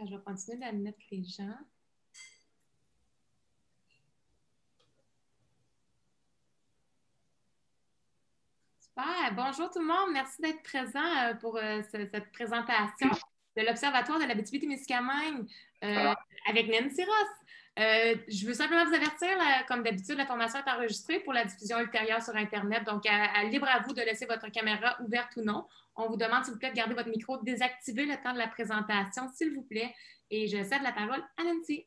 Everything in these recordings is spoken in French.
Je vais continuer d'admettre les gens. Super. Bonjour tout le monde. Merci d'être présent pour cette présentation de l'Observatoire de l'Abitibi-Témiscamingue avec Nancy Ross. Je veux simplement vous avertir, comme d'habitude, la formation est enregistrée pour la diffusion ultérieure sur Internet. Donc, libre à vous de laisser votre caméra ouverte ou non. On vous demande, s'il vous plaît, de garder votre micro désactivé le temps de la présentation, s'il vous plaît. Et je cède la parole à Nancy.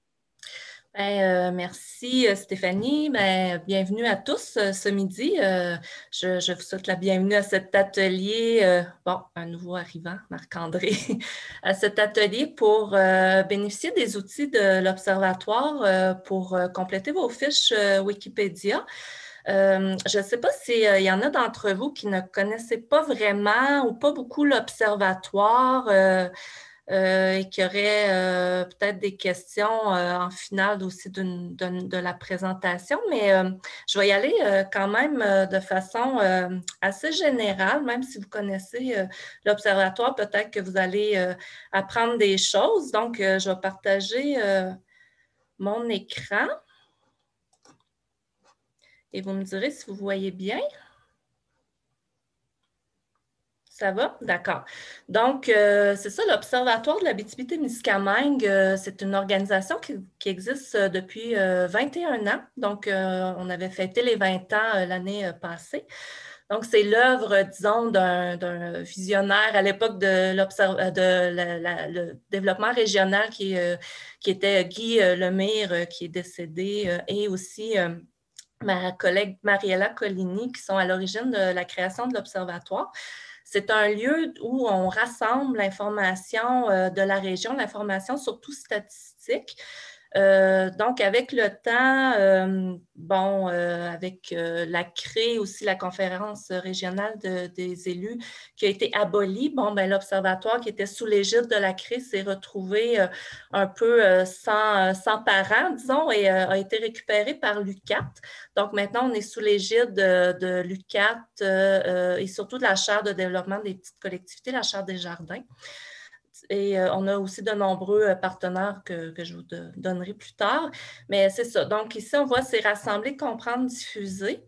Merci Stéphanie. Bienvenue à tous ce midi. Je vous souhaite la bienvenue à cet atelier, un nouveau arrivant, Marc-André, à cet atelier pour bénéficier des outils de l'Observatoire pour compléter vos fiches Wikipédia. Je ne sais pas s'il y en a d'entre vous qui ne connaissaient pas vraiment ou pas beaucoup l'Observatoire. Et qui aurait peut-être des questions en finale aussi de la présentation, mais je vais y aller quand même de façon assez générale, même si vous connaissez l'Observatoire, peut-être que vous allez apprendre des choses. Donc, je vais partager mon écran et vous me direz si vous voyez bien. Ça va? D'accord. Donc, c'est ça, l'Observatoire de l'Abitibi-Témiscamingue, c'est une organisation qui existe depuis 21 ans. Donc, on avait fêté les 20 ans l'année passée. Donc, c'est l'œuvre, disons, d'un visionnaire à l'époque de le développement régional qui était Guy Lemire, qui est décédé, et aussi ma collègue Mariella Collini, qui sont à l'origine de la création de l'Observatoire. C'est un lieu où on rassemble l'information de la région, l'information surtout statistique. Donc, avec le temps, avec la CRE, aussi la conférence régionale des élus qui a été abolie, l'Observatoire qui était sous l'égide de la CRE s'est retrouvé un peu sans parents, disons, et a été récupéré par l'UQAT. Donc, maintenant, on est sous l'égide de l'UQAT et surtout de la Chaire de développement des petites collectivités, la Chaire des jardins. Et on a aussi de nombreux partenaires que je vous donnerai plus tard. Mais c'est ça. Donc, ici, on voit c'est rassembler, comprendre, diffuser.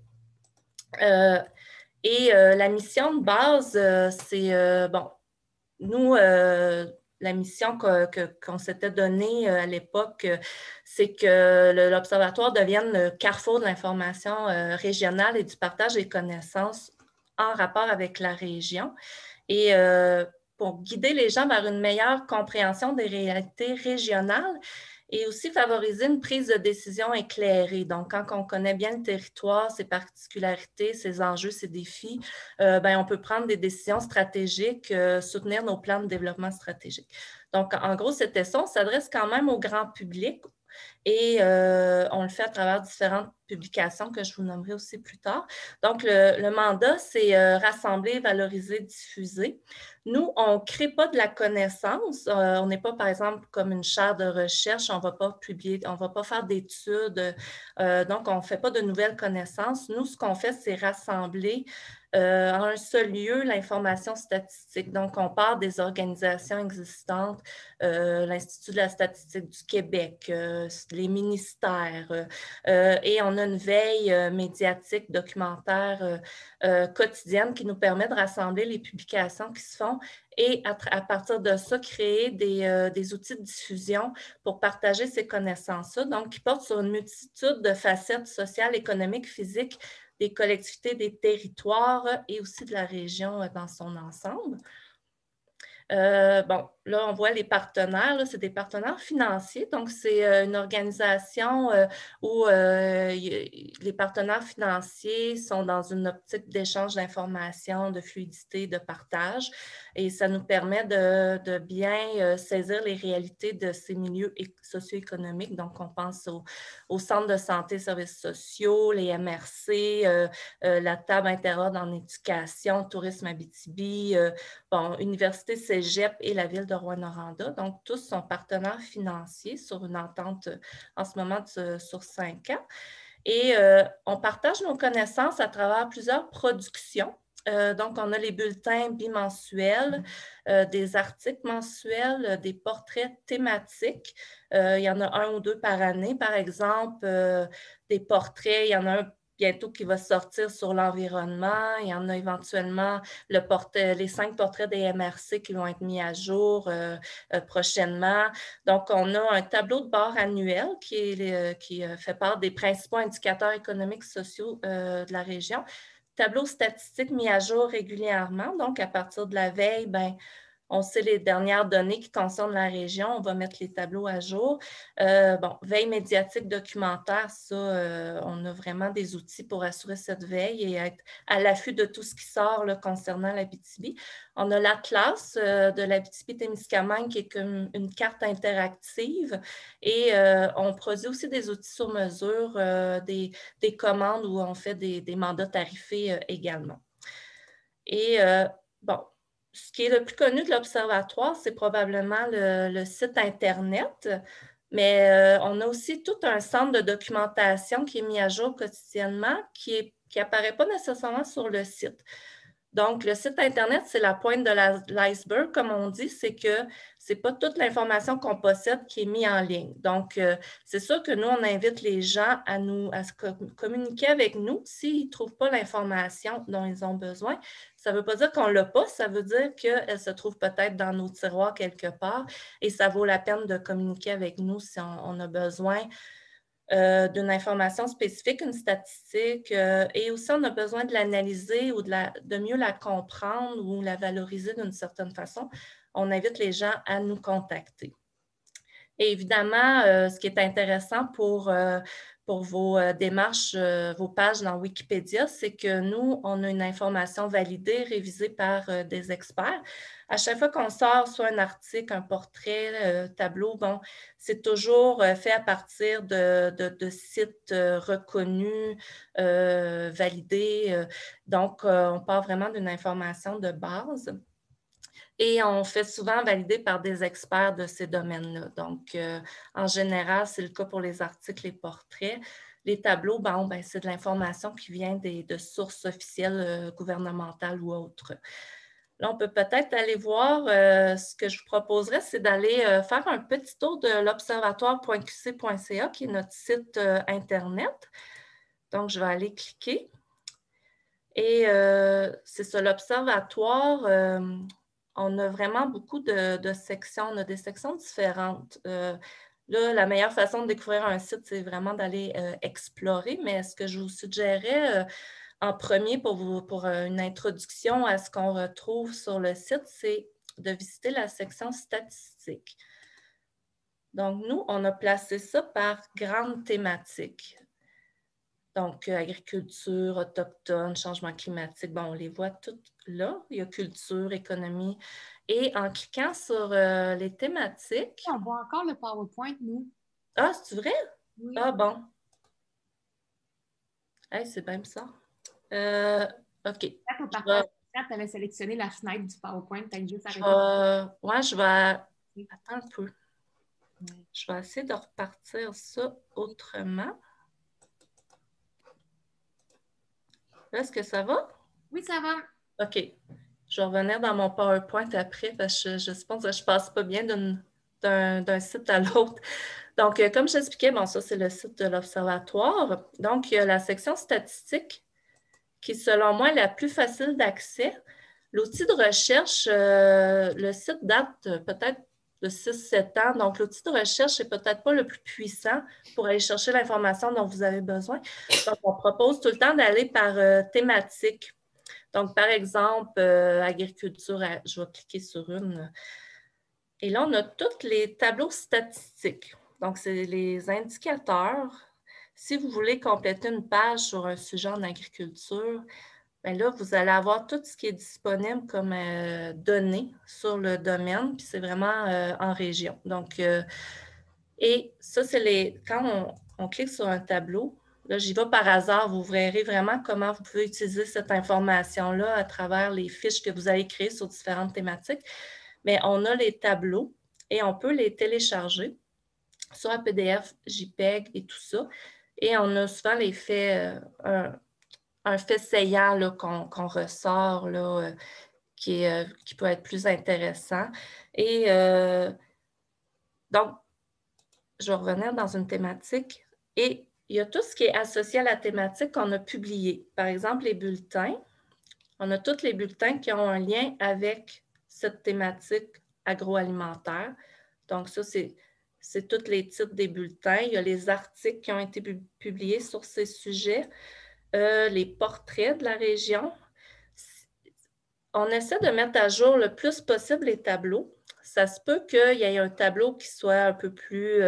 La mission de base, c'est, nous, la mission qu'on s'était donnée à l'époque, c'est que l'Observatoire devienne le carrefour de l'information régionale et du partage des connaissances en rapport avec la région. Et pour guider les gens vers une meilleure compréhension des réalités régionales et aussi favoriser une prise de décision éclairée. Donc, quand on connaît bien le territoire, ses particularités, ses enjeux, ses défis, on peut prendre des décisions stratégiques, soutenir nos plans de développement stratégique. Donc, en gros, c'était ça. On s'adresse quand même au grand public et on le fait à travers différentes publications que je vous nommerai aussi plus tard. Donc, le mandat, c'est rassembler, valoriser, diffuser. Nous, on ne crée pas de la connaissance. On n'est pas, par exemple, comme une chaire de recherche. On ne va pas publier, on ne va pas faire d'études. Donc, on ne fait pas de nouvelles connaissances. Nous, ce qu'on fait, c'est rassembler en un seul lieu l'information statistique. Donc, on part des organisations existantes, l'Institut de la statistique du Québec, les ministères, et on a une veille médiatique, documentaire quotidienne qui nous permet de rassembler les publications qui se font et à partir de ça, créer des outils de diffusion pour partager ces connaissances-là, donc qui portent sur une multitude de facettes sociales, économiques, physiques, des collectivités, des territoires et aussi de la région dans son ensemble. Là, on voit les partenaires, c'est des partenaires financiers. Donc, c'est une organisation où les partenaires financiers sont dans une optique d'échange d'informations, de fluidité, de partage. Et ça nous permet de bien saisir les réalités de ces milieux socio-économiques. Donc, on pense aux centres de santé, services sociaux, les MRC, la table interordre en éducation, tourisme Abitibi, Université Cégep et la ville de Rouyn-Noranda. Donc, tous sont partenaires financiers sur une entente en ce moment sur 5 ans. Et on partage nos connaissances à travers plusieurs productions Donc, on a les bulletins bimensuels, des articles mensuels, des portraits thématiques. Il y en a un ou deux par année, par exemple, des portraits. Il y en a un bientôt qui va sortir sur l'environnement. Il y en a éventuellement les 5 portraits des MRC qui vont être mis à jour prochainement. Donc, on a un tableau de bord annuel qui fait part des principaux indicateurs économiques sociaux de la région. Tableau statistique mis à jour régulièrement. Donc, à partir de la veille, on sait les dernières données qui concernent la région. On va mettre les tableaux à jour. Veille médiatique documentaire, ça, on a vraiment des outils pour assurer cette veille et être à l'affût de tout ce qui sort là, concernant l'Abitibi. On a l'Atlas de l'Abitibi-Témiscamingue qui est comme une carte interactive et on produit aussi des outils sur mesure, des commandes où on fait des mandats tarifés également. Et ce qui est le plus connu de l'Observatoire, c'est probablement le site Internet, mais on a aussi tout un centre de documentation qui est mis à jour quotidiennement, qui n'apparaît pas nécessairement sur le site. Donc, le site Internet, c'est la pointe de l'iceberg, comme on dit, c'est que ce n'est pas toute l'information qu'on possède qui est mise en ligne. Donc, c'est sûr que nous, on invite les gens à communiquer avec nous s'ils ne trouvent pas l'information dont ils ont besoin. Ça ne veut pas dire qu'on ne l'a pas, ça veut dire qu'elle se trouve peut-être dans nos tiroirs quelque part et ça vaut la peine de communiquer avec nous si on a besoin d'une information spécifique, une statistique, et aussi on a besoin de l'analyser ou de mieux la comprendre ou la valoriser d'une certaine façon. On invite les gens à nous contacter. Et évidemment, ce qui est intéressant pour vos démarches, vos pages dans Wikipédia, c'est que nous, on a une information validée, révisée par des experts. À chaque fois qu'on sort soit un article, un portrait, tableau, c'est toujours fait à partir de sites reconnus, validés. Donc, on part vraiment d'une information de base. Et on fait souvent valider par des experts de ces domaines-là. Donc, en général, c'est le cas pour les articles, les portraits. Les tableaux, c'est de l'information qui vient de sources officielles gouvernementales ou autres. Là, on peut peut-être aller voir, ce que je vous proposerais, c'est d'aller faire un petit tour de l'observatoire.qc.ca, qui est notre site Internet. Donc, je vais aller cliquer. Et c'est ça, l'observatoire, on a vraiment beaucoup de sections, on a des sections différentes. Là, la meilleure façon de découvrir un site, c'est vraiment d'aller explorer, mais ce que je vous suggérais en premier pour une introduction à ce qu'on retrouve sur le site, c'est de visiter la section statistiques. Donc, nous, on a placé ça par grande thématique. Donc, agriculture, autochtone, changement climatique, on les voit toutes là. Il y a culture, économie. Et en cliquant sur les thématiques... On voit encore le PowerPoint, nous. Ah, c'est vrai? Oui. Ah, bon. Hey, c'est bien ça. OK. Tu avais sélectionné la fenêtre du PowerPoint, tu as juste arrêté. Je vais... Attends un peu. Je vais essayer de repartir ça autrement. Est-ce que ça va? Oui, ça va. OK. Je vais revenir dans mon PowerPoint après parce que je pense que je ne passe pas bien d'un site à l'autre. Donc, comme j'expliquais, ça, c'est le site de l'Observatoire. Donc, il y a la section statistique qui, selon moi, est la plus facile d'accès. L'outil de recherche, le site date peut-être de 6-7 ans. Donc, l'outil de recherche n'est peut-être pas le plus puissant pour aller chercher l'information dont vous avez besoin. Donc, on propose tout le temps d'aller par thématique. Donc, par exemple, agriculture, je vais cliquer sur une. Et là, on a tous les tableaux statistiques. Donc, c'est les indicateurs. Si vous voulez compléter une page sur un sujet en agriculture, là, vous allez avoir tout ce qui est disponible comme données sur le domaine, puis c'est vraiment en région. Donc, et ça, c'est quand on clique sur un tableau, là, j'y vais par hasard, vous verrez vraiment comment vous pouvez utiliser cette information-là à travers les fiches que vous allez créer sur différentes thématiques. Mais on a les tableaux et on peut les télécharger sur un PDF, JPEG et tout ça. Et on a souvent les faits un fait saillant là, qu'on ressort, là, qui peut être plus intéressant. Et donc, je vais revenir dans une thématique. Et il y a tout ce qui est associé à la thématique qu'on a publié. Par exemple, les bulletins. On a tous les bulletins qui ont un lien avec cette thématique agroalimentaire. Donc, ça, c'est tous les titres des bulletins. Il y a les articles qui ont été publiés sur ces sujets, les portraits de la région. On essaie de mettre à jour le plus possible les tableaux. Ça se peut qu'il y ait un tableau qui soit un peu plus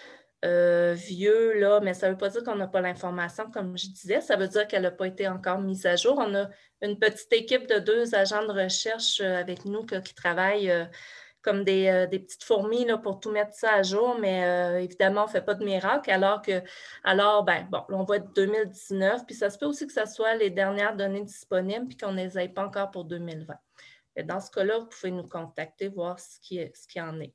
vieux, là, mais ça ne veut pas dire qu'on n'a pas l'information, comme je disais. Ça veut dire qu'elle n'a pas été encore mise à jour. On a une petite équipe de 2 agents de recherche avec nous qui travaillent comme des petites fourmis là, pour tout mettre ça à jour, mais évidemment, on ne fait pas de miracle, ben, bon, on va être 2019, puis ça se peut aussi que ce soit les dernières données disponibles, puis qu'on ne les ait pas encore pour 2020. Et dans ce cas-là, vous pouvez nous contacter, voir ce qui en est.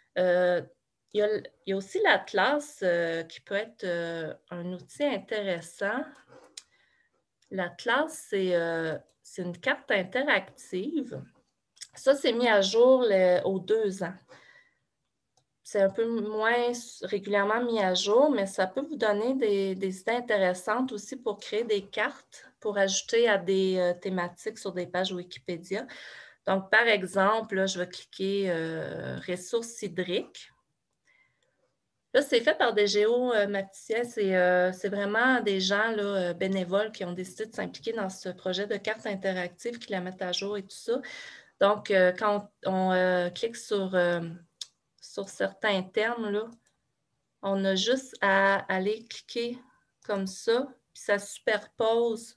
Il y a aussi l'Atlas qui peut être un outil intéressant. L'Atlas, c'est une carte interactive. Ça, c'est mis à jour aux 2 ans. C'est un peu moins régulièrement mis à jour, mais ça peut vous donner des idées intéressantes aussi pour créer des cartes, pour ajouter à des thématiques sur des pages Wikipédia. Donc, par exemple, là, je vais cliquer ressources hydriques. Là, c'est fait par des géomapticiens. C'est vraiment des gens là, bénévoles qui ont décidé de s'impliquer dans ce projet de carte interactive, qui la mettent à jour et tout ça. Donc, quand on clique sur certains termes, là, on a juste à aller cliquer comme ça, puis ça superpose,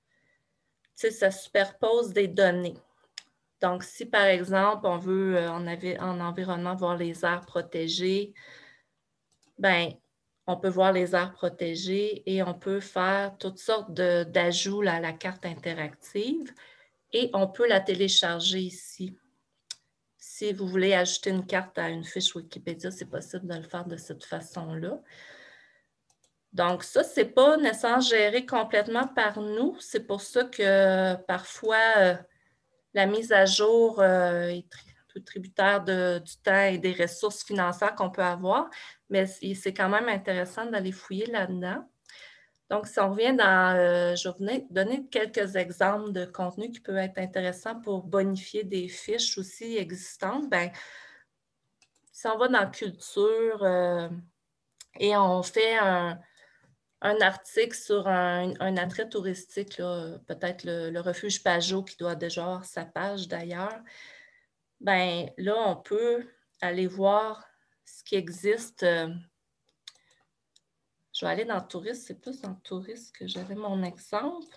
ça superpose des données. Donc, si par exemple, on veut en environnement voir les aires protégées, ben, on peut voir les aires protégées et on peut faire toutes sortes d'ajouts à la carte interactive et on peut la télécharger ici. Si vous voulez ajouter une carte à une fiche Wikipédia, c'est possible de le faire de cette façon-là. Donc, ça, ce n'est pas nécessairement géré complètement par nous. C'est pour ça que parfois, la mise à jour est tributaire du temps et des ressources financières qu'on peut avoir, mais c'est quand même intéressant d'aller fouiller là-dedans. Donc, si on revient je vais vous donner quelques exemples de contenu qui peut être intéressant pour bonifier des fiches aussi existantes. Bien, si on va dans culture et on fait un article sur un attrait touristique, peut-être le refuge Pajot qui doit déjà avoir sa page d'ailleurs, bien là, on peut aller voir ce qui existe. Je vais aller dans tourisme, c'est plus dans tourisme que j'avais mon exemple.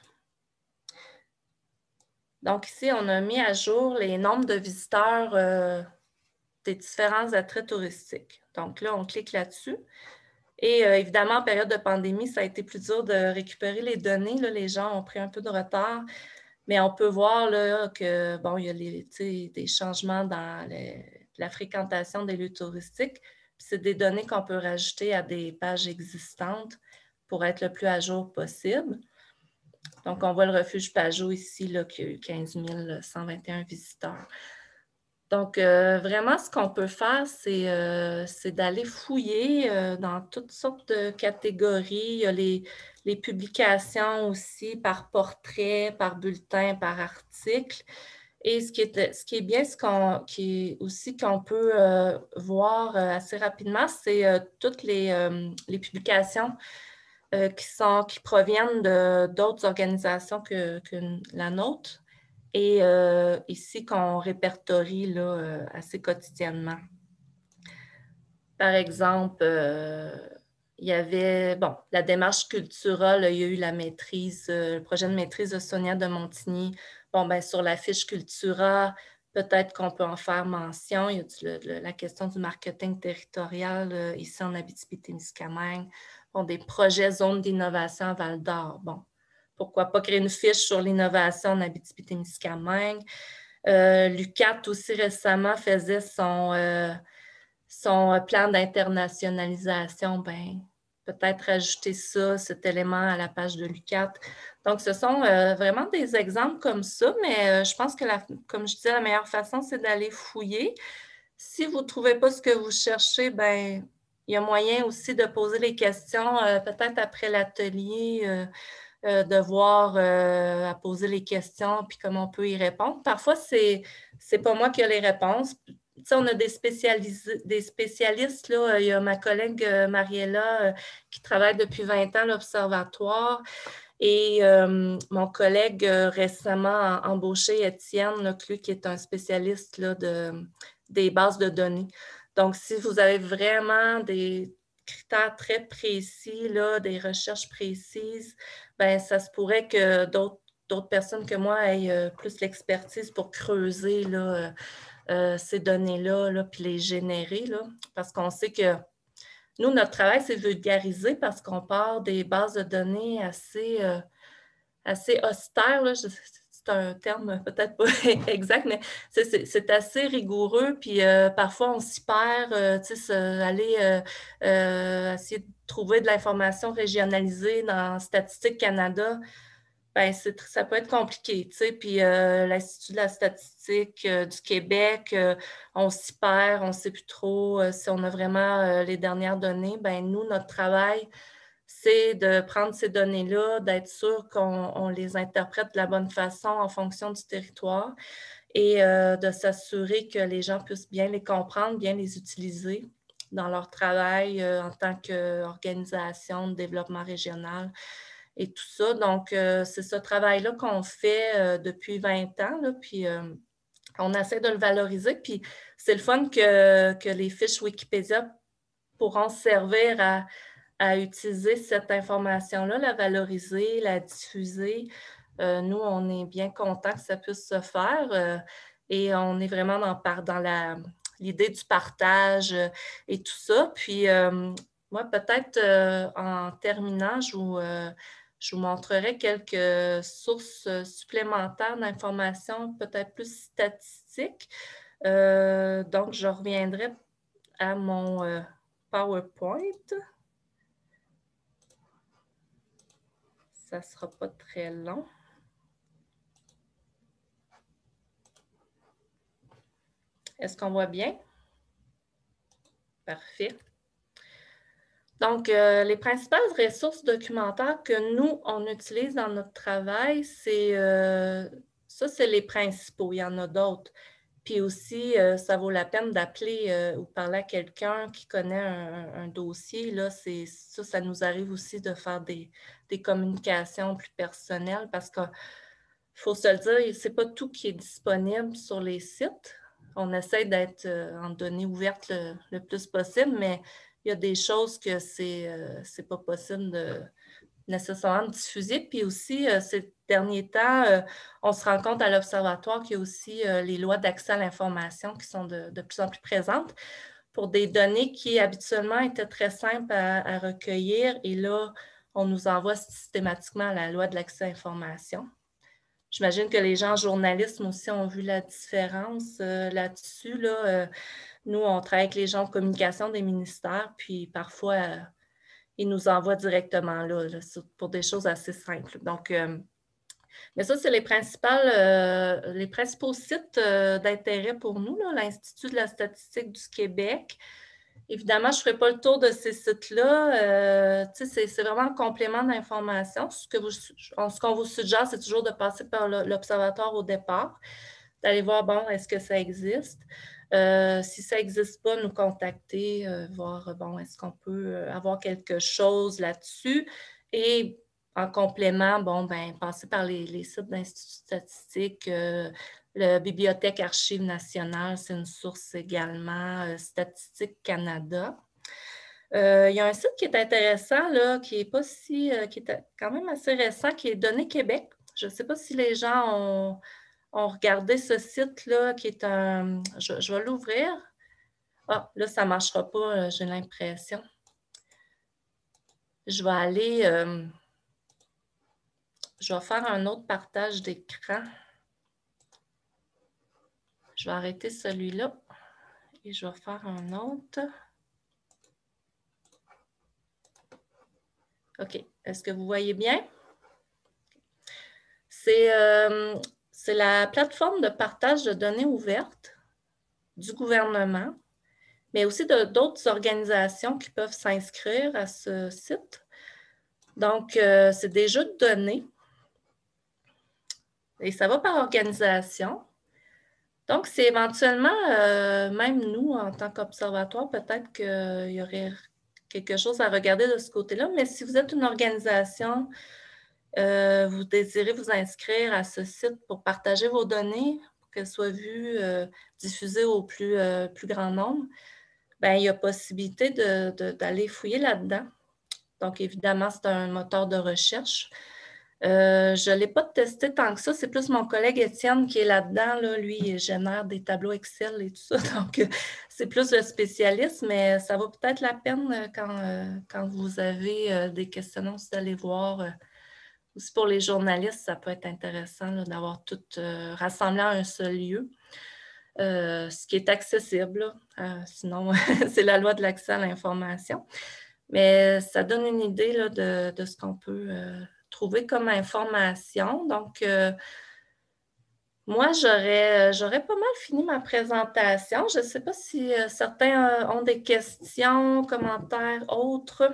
Donc ici, on a mis à jour les nombres de visiteurs des différents attraits touristiques. Donc là, on clique là-dessus. Et évidemment, en période de pandémie, ça a été plus dur de récupérer les données. Là, les gens ont pris un peu de retard, mais on peut voir là, que, bon, il y a des changements dans la fréquentation des lieux touristiques. C'est des données qu'on peut rajouter à des pages existantes pour être le plus à jour possible. Donc, on voit le refuge Pajot ici, là, qui a eu 15 121 visiteurs. Donc, vraiment, ce qu'on peut faire, c'est d'aller fouiller dans toutes sortes de catégories. Il y a les publications aussi par portrait, par bulletin, par article. Et ce qui est bien, qui est aussi qu'on peut voir assez rapidement, c'est toutes les publications qui proviennent d'autres organisations que la nôtre. Et ici, qu'on répertorie là, assez quotidiennement. Par exemple, il y avait, bon, la démarche culturelle, il y a eu la maîtrise, le projet de maîtrise de Sonia de Montigny. Bon, bien, sur la fiche Cultura, peut-être qu'on peut en faire mention. Il y a la question du marketing territorial ici en Abitibi-Témiscamingue. Bon, des projets zones d'innovation à Val-d'Or. Bon, pourquoi pas créer une fiche sur l'innovation en Abitibi-Témiscamingue. L'UQAT aussi récemment faisait son plan d'internationalisation. Ben, peut-être ajouter ça, cet élément à la page de l'UQAT. Donc, ce sont vraiment des exemples comme ça, mais je pense que, comme je disais, la meilleure façon, c'est d'aller fouiller. Si vous ne trouvez pas ce que vous cherchez, ben il y a moyen aussi de poser les questions, peut-être après l'atelier, de voir à poser les questions, puis comment on peut y répondre. Parfois, c'est pas moi qui ai les réponses. Tu sais, on a des spécialistes, là. Il y a ma collègue Mariella qui travaille depuis 20 ans à l'Observatoire et mon collègue récemment embauché, Étienne, là, lui, qui est un spécialiste là, des bases de données. Donc, si vous avez vraiment des critères très précis, là, des recherches précises, ben ça se pourrait que d'autres personnes que moi aient plus l'expertise pour creuser là, ces données-là, là, puis les générer, là, parce qu'on sait que nous, notre travail, c'est vulgariser parce qu'on part des bases de données assez austères. Là. C'est un terme peut-être pas exact, mais c'est assez rigoureux. Puis parfois, on s'y perd. Aller essayer de trouver de l'information régionalisée dans Statistique Canada, ben, ça peut être compliqué, tu sais. Puis l'Institut de la statistique du Québec, on s'y perd, on ne sait plus trop si on a vraiment les dernières données. Ben, nous, notre travail, c'est de prendre ces données-là, d'être sûr qu'on les interprète de la bonne façon en fonction du territoire et de s'assurer que les gens puissent bien les comprendre, bien les utiliser dans leur travail en tant qu'organisation de développement régional et tout ça. Donc, c'est ce travail-là qu'on fait depuis 20 ans, là, puis on essaie de le valoriser. Puis c'est le fun que les fiches Wikipédia pourront servir à utiliser cette information-là, la valoriser, la diffuser. Nous, on est bien contents que ça puisse se faire et on est vraiment dans l'idée du partage et tout ça. Puis, moi, peut-être en terminant, je vous montrerai quelques sources supplémentaires d'informations, peut-être plus statistiques. Donc, je reviendrai à mon PowerPoint. Ça ne sera pas très long. Est-ce qu'on voit bien? Parfait. Donc, les principales ressources documentaires que nous, on utilise dans notre travail, ça, c'est les principaux. Il y en a d'autres. Puis aussi, ça vaut la peine d'appeler ou parler à quelqu'un qui connaît un dossier. Là, ça nous arrive aussi de faire des communications plus personnelles parce qu'il faut se le dire, ce n'est pas tout qui est disponible sur les sites. On essaie d'être en données ouvertes le plus possible, mais il y a des choses que c'est pas possible de nécessairement diffuser. Puis aussi, ces derniers temps, on se rend compte à l'Observatoire qu'il y a aussi les lois d'accès à l'information qui sont de plus en plus présentes pour des données qui habituellement étaient très simples à recueillir. Et là, on nous envoie systématiquement la loi de l'accès à l'information. J'imagine que les gens en journalisme aussi ont vu la différence là-dessus. Là. Nous, on travaille avec les gens de communication des ministères, puis parfois, ils nous envoient directement là, pour des choses assez simples. Donc, mais ça, c'est les principaux sites d'intérêt pour nous, l'Institut de la statistique du Québec. Évidemment, je ne ferai pas le tour de ces sites-là. C'est vraiment un complément d'information. Ce qu'on vous suggère, c'est toujours de passer par l'Observatoire au départ, d'aller voir, bon, est-ce que ça existe? Si ça n'existe pas, nous contacter, voir, bon, est-ce qu'on peut avoir quelque chose là-dessus? Et en complément, bon, ben, passer par les sites d'Institut statistique, la Bibliothèque Archives nationales, c'est une source également, Statistique Canada. Il y a un site qui est intéressant, là, qui est quand même assez récent, qui est Données Québec. Je ne sais pas si les gens ont regardé ce site-là, qui est un... Je vais l'ouvrir. Ah, là, ça ne marchera pas, j'ai l'impression. Je vais aller... je vais faire un autre partage d'écran. Je vais arrêter celui-là et je vais faire un autre. OK. Est-ce que vous voyez bien? C'est la plateforme de partage de données ouvertes du gouvernement, mais aussi d'autres organisations qui peuvent s'inscrire à ce site. Donc, c'est des jeux de données et ça va par organisation. Donc, c'est éventuellement, même nous, en tant qu'observatoire, peut-être qu'il y aurait quelque chose à regarder de ce côté-là, mais si vous êtes une organisation, vous désirez vous inscrire à ce site pour partager vos données, pour qu'elles soient vues, diffusées au plus grand nombre, bien, il y a possibilité d'aller fouiller là-dedans. Donc, évidemment, c'est un moteur de recherche. Je ne l'ai pas testé tant que ça. C'est plus mon collègue Étienne qui est là-dedans. Là. Lui, il génère des tableaux Excel et tout ça. Donc, c'est plus le spécialiste, mais ça vaut peut-être la peine quand vous avez des questionnements d'aller voir. Aussi pour les journalistes, ça peut être intéressant là, d'avoir tout rassemblé à un seul lieu. Ce qui est accessible. Sinon, c'est la loi de l'accès à l'information. Mais ça donne une idée là, de ce qu'on peut trouver comme information. Donc, moi, j'aurais pas mal fini ma présentation. Je ne sais pas si certains ont des questions, commentaires, autres.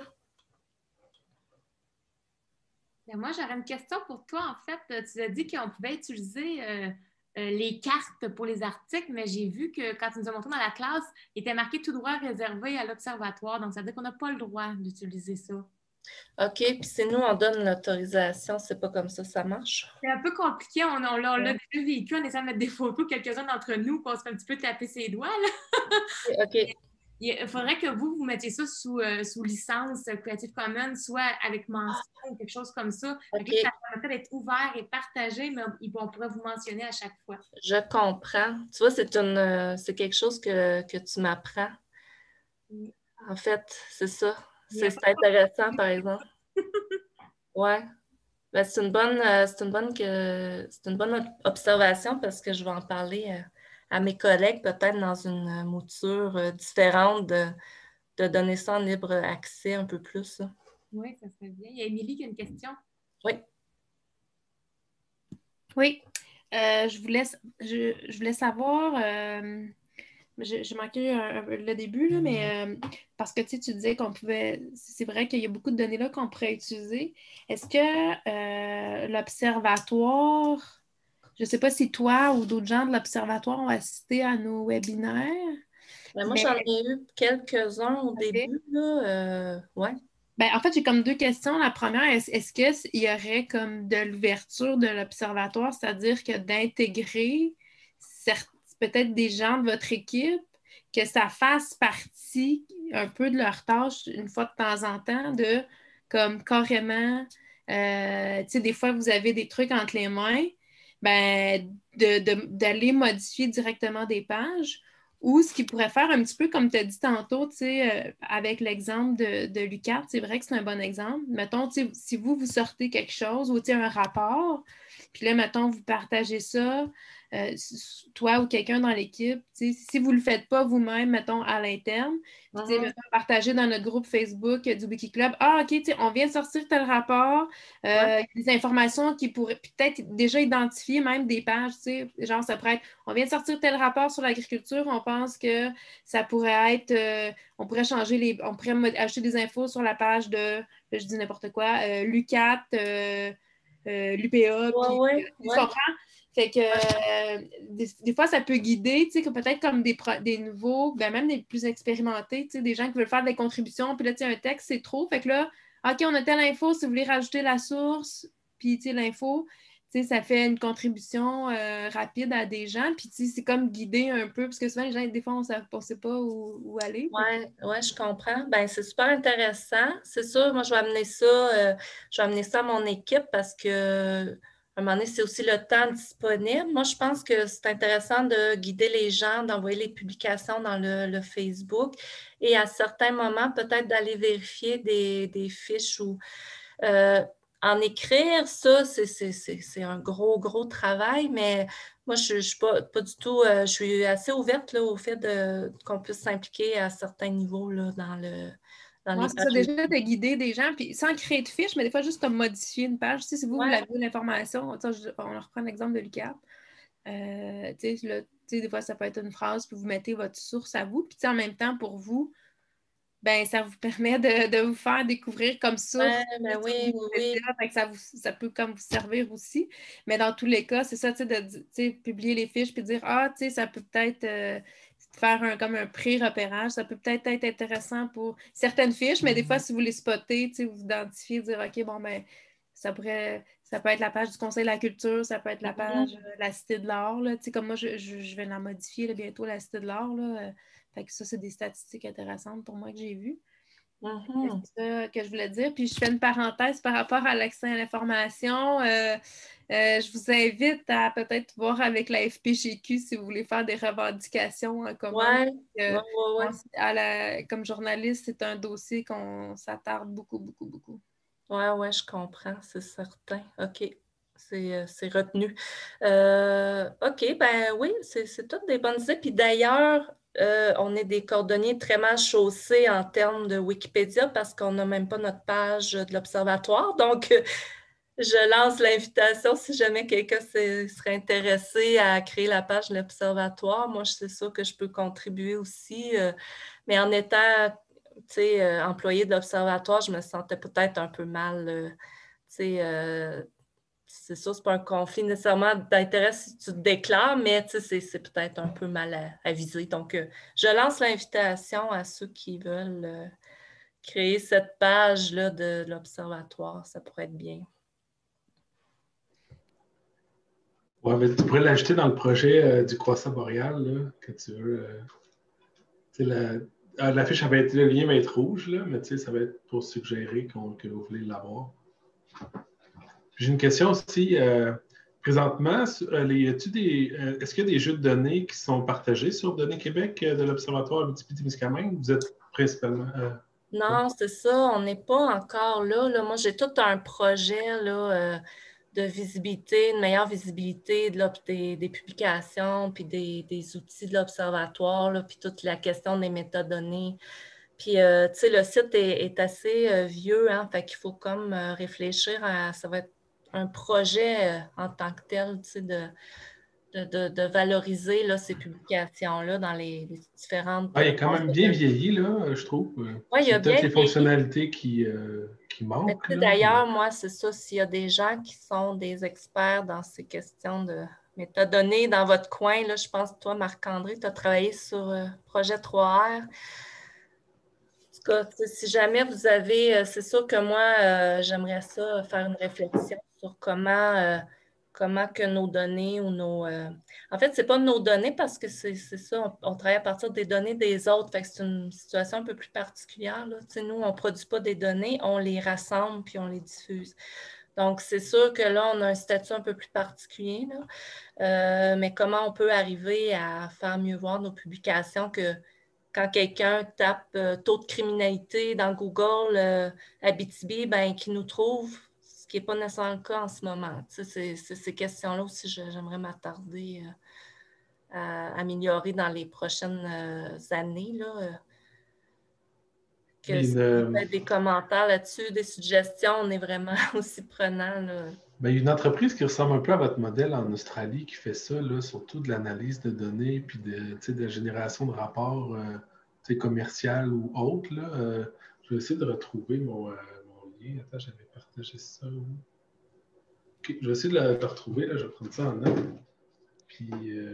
Bien, moi, j'aurais une question pour toi. En fait, tu as dit qu'on pouvait utiliser les cartes pour les articles, mais j'ai vu que quand tu nous as montré dans la classe, il était marqué tout droit réservé à l'observatoire. Donc, ça veut dire qu'on n'a pas le droit d'utiliser ça. OK, puis c'est nous, on donne l'autorisation. C'est pas comme ça marche? C'est un peu compliqué. On l'a Ouais. déjà vécu. On essaie de mettre des photos, quelques-uns d'entre nous, puis on se fait un petit peu taper ses doigts, là. OK. Il faudrait que vous mettiez ça sous licence Creative Commons, soit avec mention ou quelque chose comme ça. Donc, OK, ça permettrait d'être ouvert et partagé, mais on pourrait vous mentionner à chaque fois. je comprends. Tu vois, c'est quelque chose que tu m'apprends. Il En fait, c'est ça. n'y a C'est intéressant, par exemple. Ouais. Ben, c'est une bonne observation parce que je vais en parler à mes collègues, peut-être dans une mouture différente de donner ça en libre accès un peu plus. Là. Oui, ça serait bien. Il y a Émilie qui a une question. Oui. Oui, je voulais savoir, j'ai manqué le début, là, mais parce que tu disais qu'on pouvait, c'est vrai qu'il y a beaucoup de données là qu'on pourrait utiliser. Est-ce que l'observatoire, je ne sais pas si toi ou d'autres gens de l'observatoire ont assisté à nos webinaires, Ben, moi, mais j'en ai eu quelques-uns au OK. début. Là, ouais. Ben, en fait, j'ai comme deux questions. La première, est-ce qu'il y aurait comme de l'ouverture de l'observatoire, c'est-à-dire que d'intégrer peut-être des gens de votre équipe, que ça fasse partie un peu de leur tâche une fois de temps en temps, de comme carrément, tu sais, des fois, vous avez des trucs entre les mains, ben, d'aller modifier directement des pages. Ou ce qu'il pourrait faire un petit peu comme tu as dit tantôt, tu sais, avec l'exemple de Lucas, c'est vrai que c'est un bon exemple. Mettons, tu sais, si vous sortez quelque chose ou tu sais, un rapport, puis là, mettons, vous partagez ça, toi ou quelqu'un dans l'équipe, tu sais, si vous ne le faites pas vous-même, mettons, à l'interne, puis tu sais, mettons, partager dans notre groupe Facebook du Wikiclub, ah, OK, tu sais, on vient de sortir tel rapport, Ouais. des informations qui pourraient peut-être déjà identifier même des pages, tu sais, genre, ça pourrait être on vient de sortir tel rapport sur l'agriculture, on pense que ça pourrait être, on pourrait changer on pourrait ajouter des infos sur la page de, je dis n'importe quoi, l'UQAT, l'UPA, Ouais, puis ouais, tu ouais. comprends? Fait que des fois, ça peut guider, tu sais, peut-être comme des nouveaux, ben même des plus expérimentés, tu sais, des gens qui veulent faire des contributions, puis là, tu sais, un texte, c'est trop. Fait que là, OK, on a telle info, si vous voulez rajouter la source, puis, tu sais, l'info, tu sais, ça fait une contribution rapide à des gens, puis tu sais, c'est comme guider un peu, parce que souvent, les gens, des fois, on ne sait pas où aller. Oui, ouais, je comprends. Ben, c'est super intéressant. C'est sûr, moi, je vais amener ça à mon équipe parce que à un moment donné, c'est aussi le temps disponible. Moi, je pense que c'est intéressant de guider les gens, d'envoyer les publications dans le Facebook et à certains moments, peut-être d'aller vérifier des fiches ou euh, en écrire, ça, c'est un gros travail, mais moi, je ne suis pas du tout, je suis assez ouverte là, au fait qu'on puisse s'impliquer à certains niveaux là, dans Ouais, les c'est ça, pages déjà wiki. de guider des gens, puis sans créer de fiches, mais des fois juste comme modifier une page. Tu sais, si vous Ouais. avez l'information, on reprend l'exemple de l'UQAP. Tu sais, des fois, ça peut être une phrase, puis vous mettez votre source à vous, puis en même temps, pour vous, ben, ça vous permet de vous faire découvrir comme source Ouais, ben sur oui, oui, oui. Wikipédia, fait que ça peut comme vous servir aussi. Mais dans tous les cas, c'est ça, tu sais, tu sais, publier les fiches puis dire, ah, tu sais, ça peut peut-être faire comme un pré-repérage, ça peut peut-être être intéressant pour certaines fiches, mais des fois, si vous les spottez, tu sais, vous identifiez, dire, OK, bon, ben, ça peut être la page du Conseil de la culture, ça peut être la page la Cité de l'art, là. Tu sais, comme moi, je vais la modifier là, bientôt, la Cité de l'art, là. Fait que ça, c'est des statistiques intéressantes pour moi que j'ai vues. C'est ça que je voulais dire. Puis je fais une parenthèse par rapport à l'accès à l'information. Je vous invite à peut-être voir avec la FPGQ si vous voulez faire des revendications en commun. Ouais, ouais, ouais, ouais. Comme journaliste, c'est un dossier qu'on s'attarde beaucoup, beaucoup, beaucoup. Ouais, ouais, je comprends, c'est certain. OK, c'est retenu. OK, ben oui, c'est toutes des bonnes idées. Puis d'ailleurs, on est des cordonniers très mal chaussés en termes de Wikipédia parce qu'on n'a même pas notre page de l'Observatoire. Donc, je lance l'invitation si jamais quelqu'un serait intéressé à créer la page de l'Observatoire. Moi, c'est sûr que je peux contribuer aussi, mais en étant employée de l'Observatoire, je me sentais peut-être un peu mal. C'est sûr, c'est pas un conflit nécessairement d'intérêt si tu te déclares, mais c'est peut-être un peu mal à viser. Donc, je lance l'invitation à ceux qui veulent créer cette page-là de l'Observatoire. Ça pourrait être bien. Ouais, mais tu pourrais l'ajouter dans le projet du croissant boréal, là, que tu veux. L'affiche avait été, le lien va être rouge, là, mais ça va être pour suggérer que vous voulez l'avoir. J'ai une question aussi. Présentement, est-ce qu'il y a des jeux de données qui sont partagés sur Données Québec de l'Observatoire Abitibi-Témiscamingue? Vous êtes principalement. Non, c'est ça, on n'est pas encore là. Moi, j'ai tout un projet là, de visibilité, une meilleure visibilité des publications, puis des outils de l'Observatoire, puis toute la question des métadonnées. Puis, tu sais, le site est assez vieux, hein, fait qu'il faut comme réfléchir à... Ça va être un projet en tant que tel, tu sais, de valoriser là, ces publications-là dans les différentes... Ah, il est quand même bien vieilli, là, je trouve. Oui, il a C'est peut-être bien les vieilli. fonctionnalités qui manquent. D'ailleurs, moi, c'est ça, s'il y a des gens qui sont des experts dans ces questions de métadonnées dans votre coin, là, je pense que toi, Marc-André, tu as travaillé sur projet 3R. En tout cas, si jamais vous avez, c'est sûr que moi, j'aimerais ça faire une réflexion sur comment que nos données ou en fait, ce n'est pas nos données parce que c'est ça, on travaille à partir des données des autres. Fait que c'est une situation un peu plus particulière, là. Nous, on ne produit pas des données, on les rassemble puis on les diffuse. Donc, c'est sûr que là, on a un statut un peu plus particulier, là. Mais comment on peut arriver à faire mieux voir nos publications que quand quelqu'un tape taux de criminalité dans Google Abitibi, ben, qui nous trouve, ce qui n'est pas nécessairement le cas en ce moment. C'est ces questions-là aussi, j'aimerais m'attarder à améliorer dans les prochaines années. Là, que si vous avez des commentaires là-dessus, des suggestions, on est vraiment aussi prenant. Là. Ben, il y a une entreprise qui ressemble un peu à votre modèle en Australie qui fait ça, là, surtout de l'analyse de données puis de la génération de rapports commercial ou autres. Je vais essayer de retrouver mon lien. Attends, j'avais partagé ça. Okay, je vais essayer de le retrouver. Là, je vais prendre ça en note. Puis,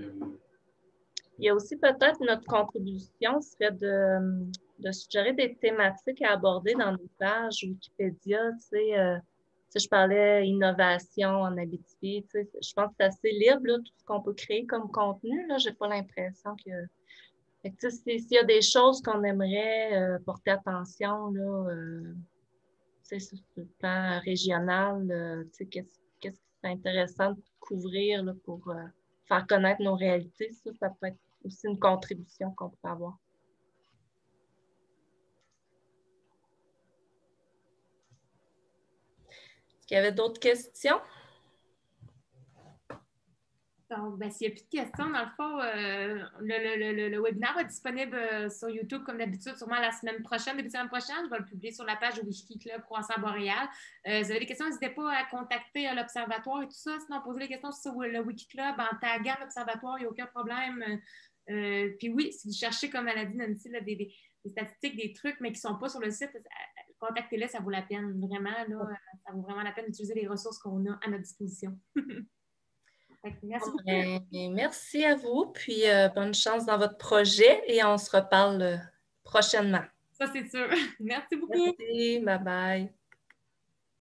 il y a aussi peut-être notre contribution serait de suggérer des thématiques à aborder dans nos pages Wikipédia. Je parlais innovation en Abitibi. Je pense que c'est assez libre, là, tout ce qu'on peut créer comme contenu. Je n'ai pas l'impression que... S'il y a des choses qu'on aimerait porter attention, là, sur le plan régional, qu'est-ce qui serait intéressant de couvrir là, pour faire connaître nos réalités, ça peut être aussi une contribution qu'on peut avoir. Est-ce qu'il y avait d'autres questions? Donc, ben, s'il n'y a plus de questions, dans le fond, le webinaire va être disponible sur YouTube comme d'habitude, sûrement la semaine prochaine, début de semaine prochaine. Je vais le publier sur la page du Wiki Club Croissant Boréal. Si vous avez des questions, n'hésitez pas à contacter l'Observatoire et tout ça. Sinon, posez les questions sur le Wiki Club en taguant l'Observatoire, il n'y a aucun problème. Puis oui, si vous cherchez, comme elle a dit Nancy, là, des statistiques, des trucs, mais qui ne sont pas sur le site, contactez-les, ça vaut la peine. Vraiment, là, ça vaut vraiment la peine d'utiliser les ressources qu'on a à notre disposition. Merci beaucoup. Merci à vous, puis bonne chance dans votre projet et on se reparle prochainement. Ça, c'est sûr. Merci beaucoup. Merci, bye bye.